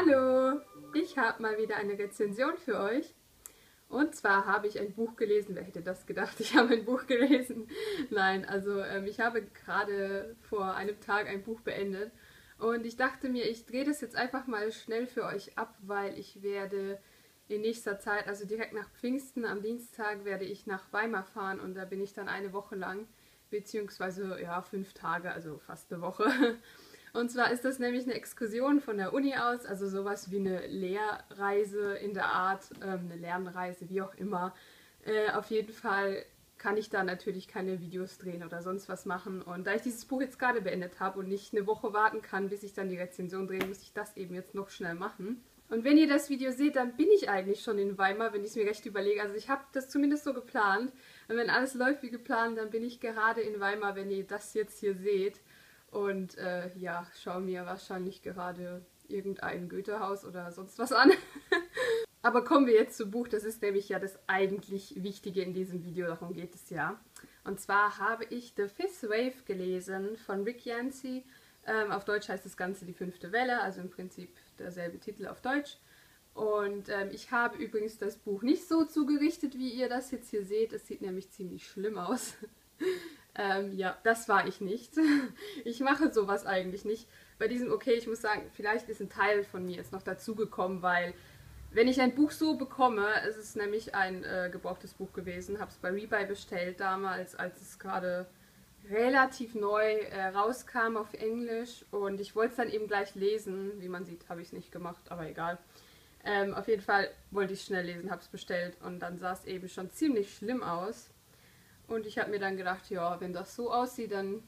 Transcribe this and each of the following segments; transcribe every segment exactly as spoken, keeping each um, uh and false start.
Hallo! Ich habe mal wieder eine Rezension für euch. Und zwar habe ich ein Buch gelesen. Wer hätte das gedacht? Ich habe ein Buch gelesen. Nein, also ähm, ich habe gerade vor einem Tag ein Buch beendet. Und ich dachte mir, ich drehe das jetzt einfach mal schnell für euch ab, weil ich werde in nächster Zeit, also direkt nach Pfingsten, am Dienstag, werde ich nach Weimar fahren. Und da bin ich dann eine Woche lang, beziehungsweise ja, fünf Tage, also fast eine Woche. Und zwar ist das nämlich eine Exkursion von der Uni aus, also sowas wie eine Lehrreise in der Art, ähm, eine Lernreise, wie auch immer. Äh, auf jeden Fall kann ich da natürlich keine Videos drehen oder sonst was machen. Und da ich dieses Buch jetzt gerade beendet habe und nicht eine Woche warten kann, bis ich dann die Rezension drehe, muss ich das eben jetzt noch schnell machen. Und wenn ihr das Video seht, dann bin ich eigentlich schon in Weimar, wenn ich es mir recht überlege. Also ich habe das zumindest so geplant. Und wenn alles läuft wie geplant, dann bin ich gerade in Weimar, wenn ihr das jetzt hier seht. Und äh, ja, schau mir wahrscheinlich gerade irgendein Goethehaus oder sonst was an. Aber kommen wir jetzt zum Buch, das ist nämlich ja das eigentlich Wichtige in diesem Video, darum geht es ja. Und zwar habe ich The Fifth Wave gelesen von Rick Yancey. Ähm, auf Deutsch heißt das Ganze Die fünfte Welle, also im Prinzip derselbe Titel auf Deutsch. Und ähm, ich habe übrigens das Buch nicht so zugerichtet, wie ihr das jetzt hier seht. Es sieht nämlich ziemlich schlimm aus. Ähm, ja, das war ich nicht. Ich mache sowas eigentlich nicht. Bei diesem, okay, ich muss sagen, vielleicht ist ein Teil von mir jetzt noch dazugekommen, weil wenn ich ein Buch so bekomme, es ist nämlich ein äh, gebrauchtes Buch gewesen, habe es bei Rebuy bestellt damals, als es gerade relativ neu äh, rauskam auf Englisch und ich wollte es dann eben gleich lesen. Wie man sieht, habe ich es nicht gemacht, aber egal. Ähm, auf jeden Fall wollte ich es schnell lesen, habe es bestellt und dann sah es eben schon ziemlich schlimm aus. Und ich habe mir dann gedacht, ja, wenn das so aussieht, dann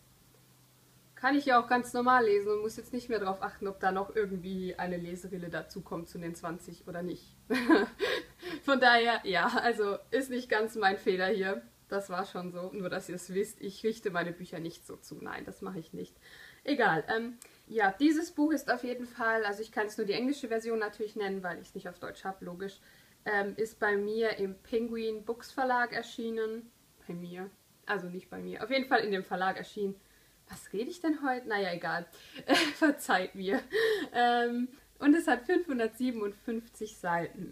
kann ich ja auch ganz normal lesen und muss jetzt nicht mehr darauf achten, ob da noch irgendwie eine Leserille dazukommt zu den zwanzig oder nicht. Von daher, ja, also ist nicht ganz mein Fehler hier. Das war schon so. Nur, dass ihr es wisst, ich richte meine Bücher nicht so zu. Nein, das mache ich nicht. Egal. Ähm, ja, dieses Buch ist auf jeden Fall, also ich kann es nur die englische Version natürlich nennen, weil ich es nicht auf Deutsch habe, logisch, ähm, ist bei mir im Penguin Books Verlag erschienen. Bei mir. Also nicht bei mir. Auf jeden Fall in dem Verlag erschienen. Was rede ich denn heute? Naja, egal. Verzeiht mir. Ähm, und es hat fünfhundertsiebenundfünfzig Seiten.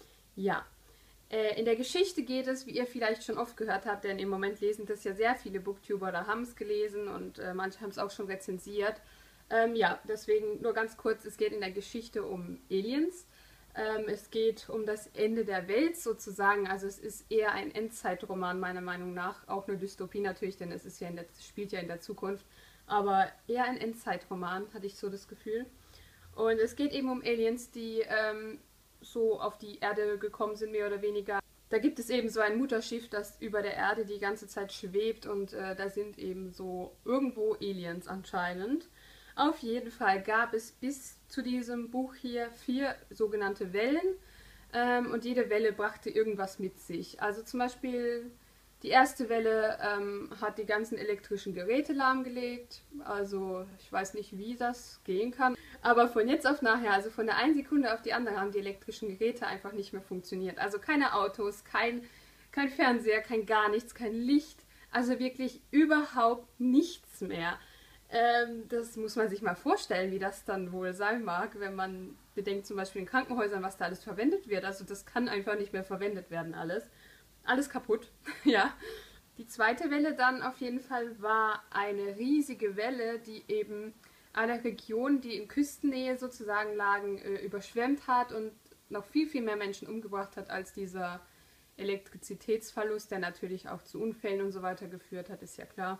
Ja. Äh, in der Geschichte geht es, wie ihr vielleicht schon oft gehört habt, denn im Moment lesen das ja sehr viele Booktuber oder haben es gelesen und äh, manche haben es auch schon rezensiert. Ähm, ja, deswegen nur ganz kurz, es geht in der Geschichte um Aliens. Ähm, es geht um das Ende der Welt sozusagen, also es ist eher ein Endzeitroman meiner Meinung nach, auch eine Dystopie natürlich, denn es ist ja in der, spielt ja in der Zukunft, aber eher ein Endzeitroman, hatte ich so das Gefühl. Und es geht eben um Aliens, die ähm, so auf die Erde gekommen sind, mehr oder weniger. Da gibt es eben so ein Mutterschiff, das über der Erde die ganze Zeit schwebt und äh, da sind eben so irgendwo Aliens anscheinend. Auf jeden Fall gab es bis zu diesem Buch hier vier sogenannte Wellen ähm, und jede Welle brachte irgendwas mit sich. Also zum Beispiel die erste Welle ähm, hat die ganzen elektrischen Geräte lahmgelegt. Also ich weiß nicht, wie das gehen kann. Aber von jetzt auf nachher, also von der einen Sekunde auf die andere, haben die elektrischen Geräte einfach nicht mehr funktioniert. Also keine Autos, kein, kein Fernseher, kein gar nichts, kein Licht. Also wirklich überhaupt nichts mehr. Ähm, das muss man sich mal vorstellen, wie das dann wohl sein mag, wenn man bedenkt zum Beispiel in Krankenhäusern, was da alles verwendet wird. Also das kann einfach nicht mehr verwendet werden alles. Alles kaputt, ja. Die zweite Welle dann auf jeden Fall war eine riesige Welle, die eben eine Region, die in Küstennähe sozusagen lagen, äh, überschwemmt hat und noch viel, viel mehr Menschen umgebracht hat als dieser Elektrizitätsverlust, der natürlich auch zu Unfällen und so weiter geführt hat, ist ja klar.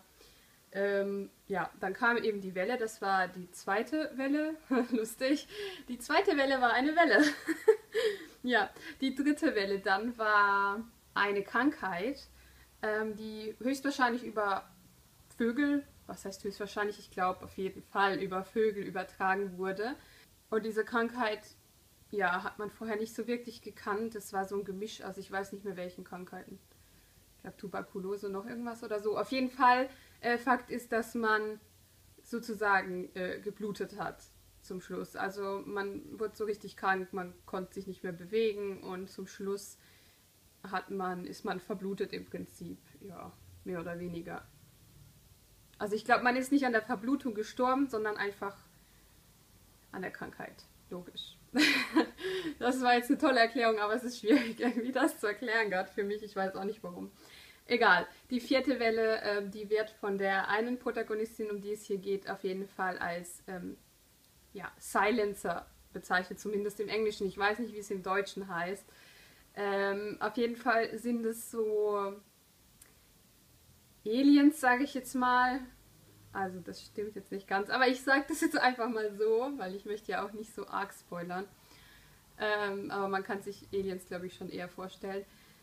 Ähm, ja, dann kam eben die Welle, das war die zweite Welle, lustig. Die zweite Welle war eine Welle. Ja, die dritte Welle dann war eine Krankheit, ähm, die höchstwahrscheinlich über Vögel, was heißt höchstwahrscheinlich, ich glaube auf jeden Fall über Vögel übertragen wurde. Und diese Krankheit, ja, hat man vorher nicht so wirklich gekannt. Es war so ein Gemisch, also ich weiß nicht mehr welchen Krankheiten. Ich glaube Tuberkulose, noch irgendwas oder so. Auf jeden Fall, äh, Fakt ist, dass man sozusagen äh, geblutet hat zum Schluss. Also man wurde so richtig krank, man konnte sich nicht mehr bewegen und zum Schluss hat man, ist man verblutet im Prinzip, ja, mehr oder weniger. Also ich glaube, man ist nicht an der Verblutung gestorben, sondern einfach an der Krankheit. logisch. Das war jetzt eine tolle Erklärung, aber es ist schwierig, irgendwie das zu erklären gerade für mich. Ich weiß auch nicht warum. Egal. Die vierte Welle, ähm, die wird von der einen Protagonistin, um die es hier geht, auf jeden Fall als ähm, ja, Silencer bezeichnet, zumindest im Englischen. Ich weiß nicht, wie es im Deutschen heißt. Ähm, auf jeden Fall sind es so Aliens, sage ich jetzt mal. Also das stimmt jetzt nicht ganz, aber ich sage das jetzt einfach mal so, weil ich möchte ja auch nicht so arg spoilern. Ähm, aber man kann sich Aliens, glaube ich, schon eher vorstellen.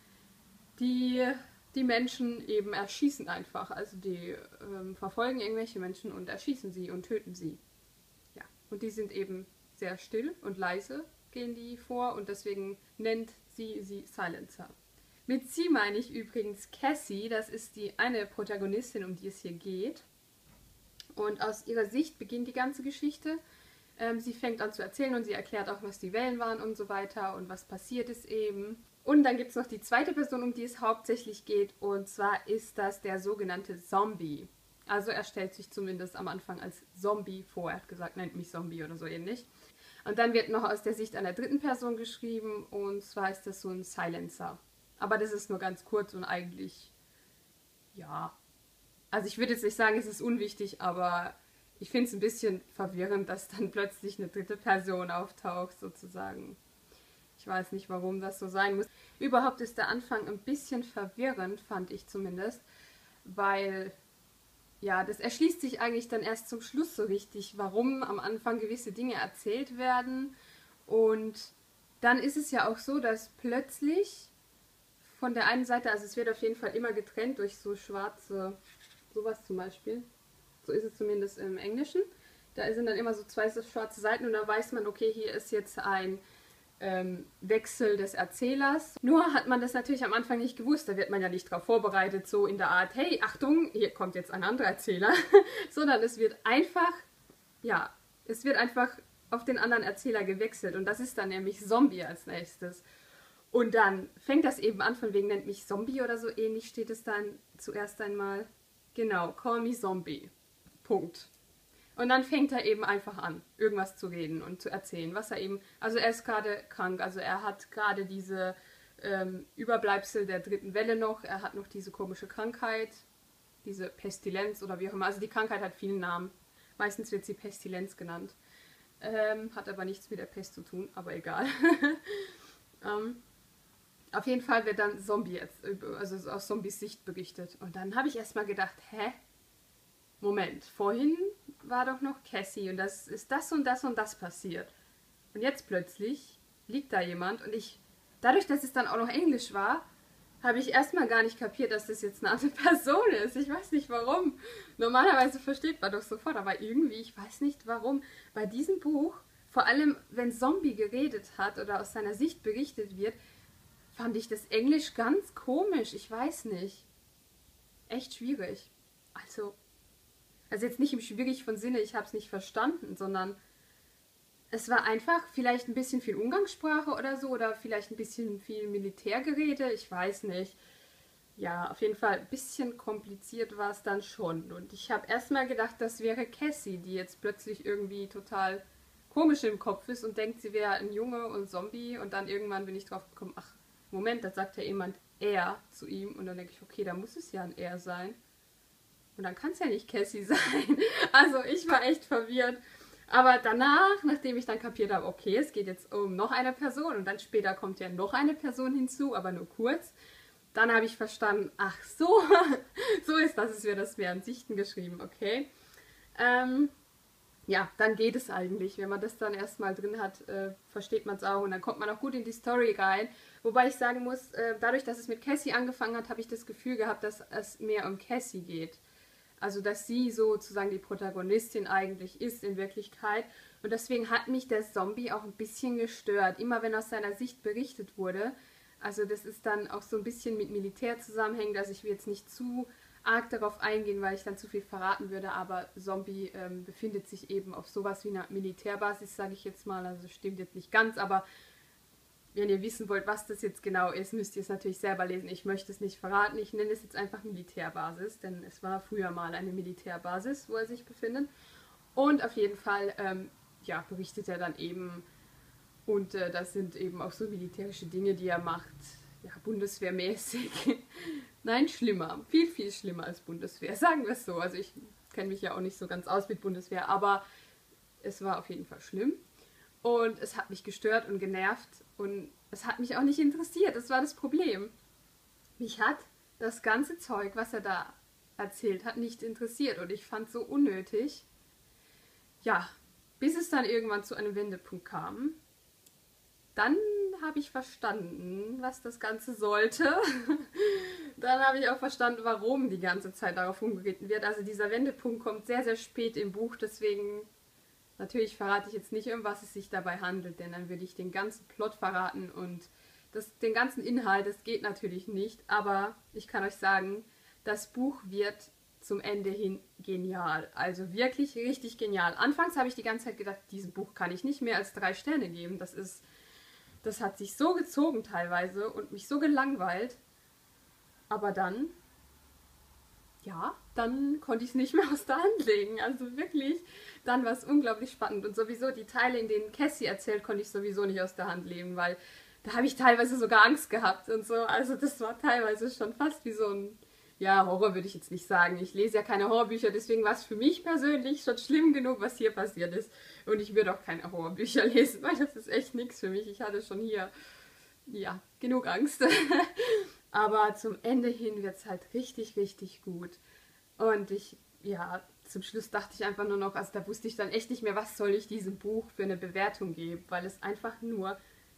Die die Menschen eben erschießen einfach. Also die ähm, verfolgen irgendwelche Menschen und erschießen sie und töten sie. Ja. Und die sind eben sehr still und leise, gehen die vor und deswegen nennt sie sie Silencer. Mit sie meine ich übrigens Cassie, das ist die eine Protagonistin, um die es hier geht. Und aus ihrer Sicht beginnt die ganze Geschichte. Ähm, sie fängt an zu erzählen und sie erklärt auch, was die Wellen waren und so weiter und was passiert ist eben. Und dann gibt es noch die zweite Person, um die es hauptsächlich geht, und zwar ist das der sogenannte Zombie. Also er stellt sich zumindest am Anfang als Zombie vor. Er hat gesagt, nennt mich Zombie oder so ähnlich. Und dann wird noch aus der Sicht einer dritten Person geschrieben, und zwar ist das so ein Silencer. Aber das ist nur ganz kurz und eigentlich, ja, also ich würde jetzt nicht sagen, es ist unwichtig, aber ich finde es ein bisschen verwirrend, dass dann plötzlich eine dritte Person auftaucht, sozusagen. Ich weiß nicht, warum das so sein muss. Überhaupt ist der Anfang ein bisschen verwirrend, fand ich zumindest, weil, ja, das erschließt sich eigentlich dann erst zum Schluss so richtig, warum am Anfang gewisse Dinge erzählt werden. Und dann ist es ja auch so, dass plötzlich von der einen Seite, also es wird auf jeden Fall immer getrennt durch so schwarze, sowas zum Beispiel, so ist es zumindest im Englischen, da sind dann immer so zwei so schwarze Seiten und da weiß man, okay, hier ist jetzt ein ähm, Wechsel des Erzählers. Nur hat man das natürlich am Anfang nicht gewusst, da wird man ja nicht darauf vorbereitet, so in der Art, hey, Achtung, hier kommt jetzt ein anderer Erzähler, sondern es wird einfach, ja, es wird einfach auf den anderen Erzähler gewechselt und das ist dann nämlich Zombie als nächstes. Und dann fängt das eben an, von wegen nennt mich Zombie oder so ähnlich, steht es dann zuerst einmal. Genau, call me Zombie. Punkt. Und dann fängt er eben einfach an, irgendwas zu reden und zu erzählen, was er eben, also er ist gerade krank, also er hat gerade diese ähm, Überbleibsel der dritten Welle noch, er hat noch diese komische Krankheit, diese Pestilenz oder wie auch immer, also die Krankheit hat vielen Namen, meistens wird sie Pestilenz genannt, ähm, hat aber nichts mit der Pest zu tun, aber egal. ähm, Auf jeden Fall wird dann Zombie, also aus Zombies Sicht berichtet. Und dann habe ich erstmal gedacht, hä? Moment, vorhin war doch noch Cassie und das ist das und das und das passiert. Und jetzt plötzlich liegt da jemand und ich, dadurch, dass es dann auch noch Englisch war, habe ich erstmal gar nicht kapiert, dass das jetzt eine andere Person ist. Ich weiß nicht warum. Normalerweise versteht man doch sofort, aber irgendwie, ich weiß nicht warum. Bei diesem Buch, vor allem wenn Zombie geredet hat oder aus seiner Sicht berichtet wird, fand ich das Englisch ganz komisch. Ich weiß nicht. Echt schwierig. Also, also jetzt nicht im schwierig von Sinne, ich habe es nicht verstanden, sondern es war einfach vielleicht ein bisschen viel Umgangssprache oder so oder vielleicht ein bisschen viel Militärgerede, ich weiß nicht. Ja, auf jeden Fall ein bisschen kompliziert war es dann schon. Und ich habe erstmal gedacht, das wäre Cassie, die jetzt plötzlich irgendwie total komisch im Kopf ist und denkt, sie wäre ein Junge und Zombie. Und dann irgendwann bin ich drauf gekommen, ach, Moment, da sagt ja jemand er zu ihm. Und dann denke ich, okay, da muss es ja ein er sein. Und dann kann es ja nicht Cassie sein. Also ich war echt verwirrt. Aber danach, nachdem ich dann kapiert habe, okay, es geht jetzt um noch eine Person und dann später kommt ja noch eine Person hinzu, aber nur kurz, dann habe ich verstanden, ach so, so ist das, es wird das während Sichten geschrieben, okay. Ähm, ja, dann geht es eigentlich. Wenn man das dann erstmal drin hat, äh, versteht man es auch und dann kommt man auch gut in die Story rein. Wobei ich sagen muss, äh, dadurch, dass es mit Cassie angefangen hat, habe ich das Gefühl gehabt, dass es mehr um Cassie geht. Also, dass sie sozusagen die Protagonistin eigentlich ist in Wirklichkeit. Und deswegen hat mich der Zombie auch ein bisschen gestört. Immer wenn aus seiner Sicht berichtet wurde. Also, das ist dann auch so ein bisschen mit Militär zusammenhängend. Also, ich will jetzt nicht zu arg darauf eingehen, weil ich dann zu viel verraten würde. Aber Zombie ähm, befindet sich eben auf sowas wie einer Militärbasis, sage ich jetzt mal. Also, stimmt jetzt nicht ganz, aber wenn ihr wissen wollt, was das jetzt genau ist, müsst ihr es natürlich selber lesen. Ich möchte es nicht verraten. Ich nenne es jetzt einfach Militärbasis, denn es war früher mal eine Militärbasis, wo er sich befindet. Und auf jeden Fall, ähm, ja, berichtet er dann eben Und äh, das sind eben auch so militärische Dinge, die er macht, ja, bundeswehrmäßig. Nein, schlimmer. Viel, viel schlimmer als Bundeswehr, sagen wir es so. Also ich kenne mich ja auch nicht so ganz aus mit Bundeswehr, aber es war auf jeden Fall schlimm. Und es hat mich gestört und genervt und es hat mich auch nicht interessiert. Das war das Problem. Mich hat das ganze Zeug, was er da erzählt hat, nicht interessiert und ich fand es so unnötig. Ja, bis es dann irgendwann zu einem Wendepunkt kam. Dann habe ich verstanden, was das Ganze sollte. Dann habe ich auch verstanden, warum die ganze Zeit darauf rumgeritten wird. Also dieser Wendepunkt kommt sehr, sehr spät im Buch, deswegen natürlich verrate ich jetzt nicht, um was es sich dabei handelt, denn dann würde ich den ganzen Plot verraten und das, den ganzen Inhalt, das geht natürlich nicht, aber ich kann euch sagen, das Buch wird zum Ende hin genial. Also wirklich richtig genial. Anfangs habe ich die ganze Zeit gedacht, diesem Buch kann ich nicht mehr als drei Sterne geben. Das ist, das hat sich so gezogen teilweise und mich so gelangweilt. Aber dann, ja, dann konnte ich es nicht mehr aus der Hand legen. Also wirklich, dann war es unglaublich spannend. Und sowieso die Teile, in denen Cassie erzählt, konnte ich sowieso nicht aus der Hand legen, weil da habe ich teilweise sogar Angst gehabt und so. Also das war teilweise schon fast wie so ein, ja, Horror würde ich jetzt nicht sagen. Ich lese ja keine Horrorbücher, deswegen war es für mich persönlich schon schlimm genug, was hier passiert ist. Und ich würde auch keine Horrorbücher lesen, weil das ist echt nichts für mich. Ich hatte schon hier, ja, genug Angst. Aber zum Ende hin wird es halt richtig, richtig gut. Und ich, ja, zum Schluss dachte ich einfach nur noch, also da wusste ich dann echt nicht mehr, was soll ich diesem Buch für eine Bewertung geben, weil es einfach nur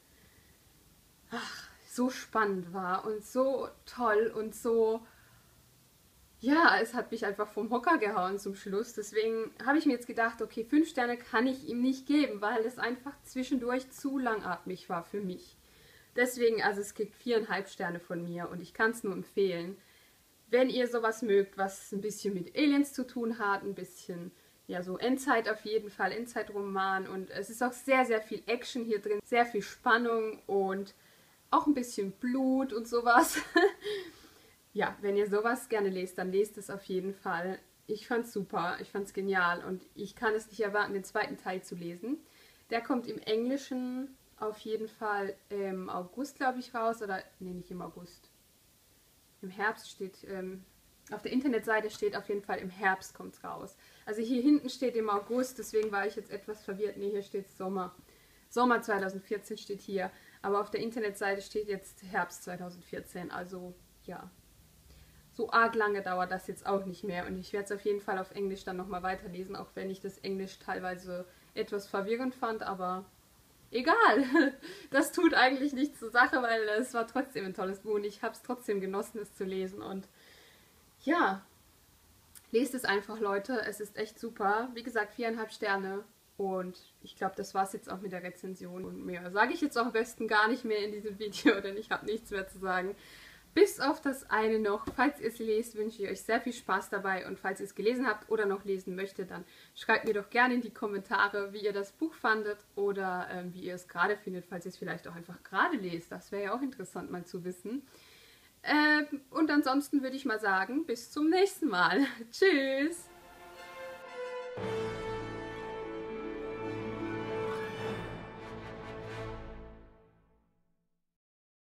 ach, so spannend war und so toll und so, ja, es hat mich einfach vom Hocker gehauen zum Schluss. Deswegen habe ich mir jetzt gedacht, okay, fünf Sterne kann ich ihm nicht geben, weil es einfach zwischendurch zu langatmig war für mich. Deswegen, also es kriegt viereinhalb Sterne von mir und ich kann es nur empfehlen. Wenn ihr sowas mögt, was ein bisschen mit Aliens zu tun hat, ein bisschen, ja, so Endzeit auf jeden Fall, Endzeitroman und es ist auch sehr, sehr viel Action hier drin, sehr viel Spannung und auch ein bisschen Blut und sowas. Ja, wenn ihr sowas gerne lest, dann lest es auf jeden Fall. Ich fand's super, ich fand's genial und ich kann es nicht erwarten, den zweiten Teil zu lesen. Der kommt im Englischen auf jeden Fall im August, glaube ich, raus. Oder, nee, nicht im August. Im Herbst steht, ähm, auf der Internetseite steht auf jeden Fall, im Herbst kommt es raus. Also hier hinten steht im August, deswegen war ich jetzt etwas verwirrt. Nee, hier steht Sommer. Sommer zweitausendvierzehn steht hier. Aber auf der Internetseite steht jetzt Herbst zweitausendvierzehn. Also, ja. So arg lange dauert das jetzt auch nicht mehr. Und ich werde es auf jeden Fall auf Englisch dann nochmal weiterlesen, auch wenn ich das Englisch teilweise etwas verwirrend fand, aber egal. Das tut eigentlich nichts zur Sache, weil es war trotzdem ein tolles Buch und ich habe es trotzdem genossen, es zu lesen. Und ja, lest es einfach, Leute. Es ist echt super. Wie gesagt, viereinhalb Sterne. Und ich glaube, das war es jetzt auch mit der Rezension. Und mehr sage ich jetzt auch am besten gar nicht mehr in diesem Video, denn ich habe nichts mehr zu sagen. Bis auf das eine noch, falls ihr es lest, wünsche ich euch sehr viel Spaß dabei und falls ihr es gelesen habt oder noch lesen möchtet, dann schreibt mir doch gerne in die Kommentare, wie ihr das Buch fandet oder ähm, wie ihr es gerade findet, falls ihr es vielleicht auch einfach gerade lest. Das wäre ja auch interessant mal zu wissen. Ähm, und ansonsten würde ich mal sagen, bis zum nächsten Mal. Tschüss!